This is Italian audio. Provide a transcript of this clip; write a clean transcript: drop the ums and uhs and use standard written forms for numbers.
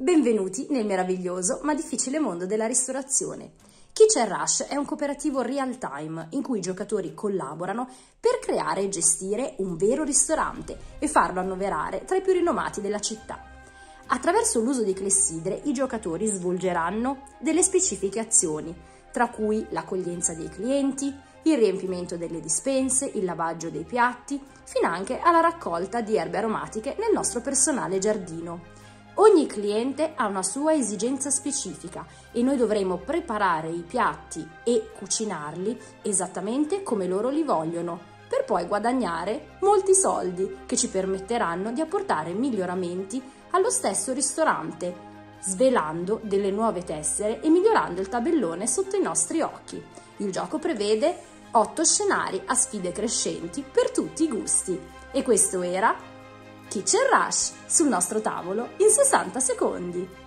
Benvenuti nel meraviglioso ma difficile mondo della ristorazione. Kitchen Rush è un cooperativo real time in cui i giocatori collaborano per creare e gestire un vero ristorante e farlo annoverare tra i più rinomati della città. Attraverso l'uso di clessidre i giocatori svolgeranno delle specifiche azioni, tra cui l'accoglienza dei clienti, il riempimento delle dispense, il lavaggio dei piatti, finanche alla raccolta di erbe aromatiche nel nostro personale giardino. Ogni cliente ha una sua esigenza specifica e noi dovremo preparare i piatti e cucinarli esattamente come loro li vogliono, per poi guadagnare molti soldi che ci permetteranno di apportare miglioramenti allo stesso ristorante, svelando delle nuove tessere e migliorando il tabellone sotto i nostri occhi. Il gioco prevede 8 scenari a sfide crescenti per tutti i gusti. E questo era Kitchen Rush sul nostro tavolo in 60 secondi.